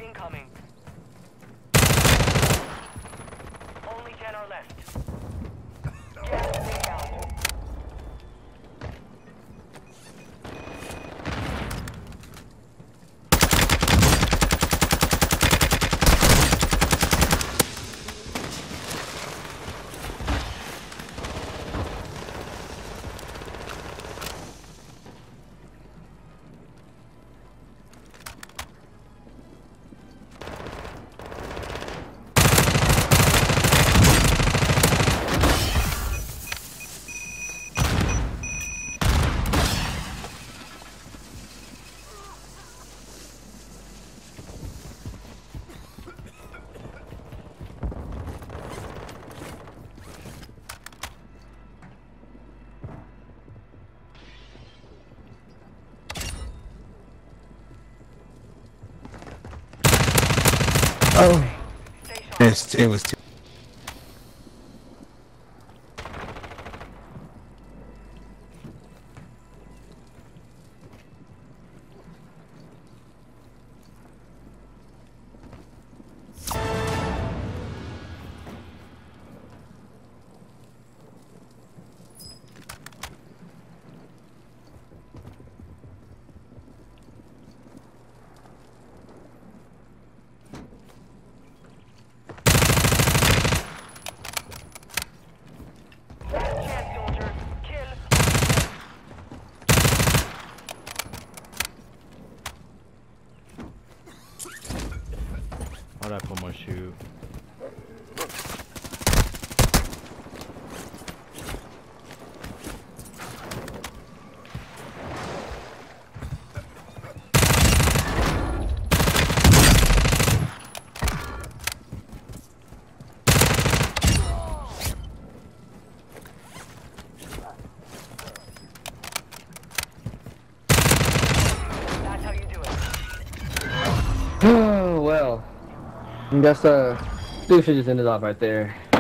incoming. Only 10 are left. Gas is inbound. Oh, Stay sharp. it was too. Last chance, soldiers. Kill. Why'd I put my shoe? That's how you do it. Oh, well. I guess, we should just end it off right there.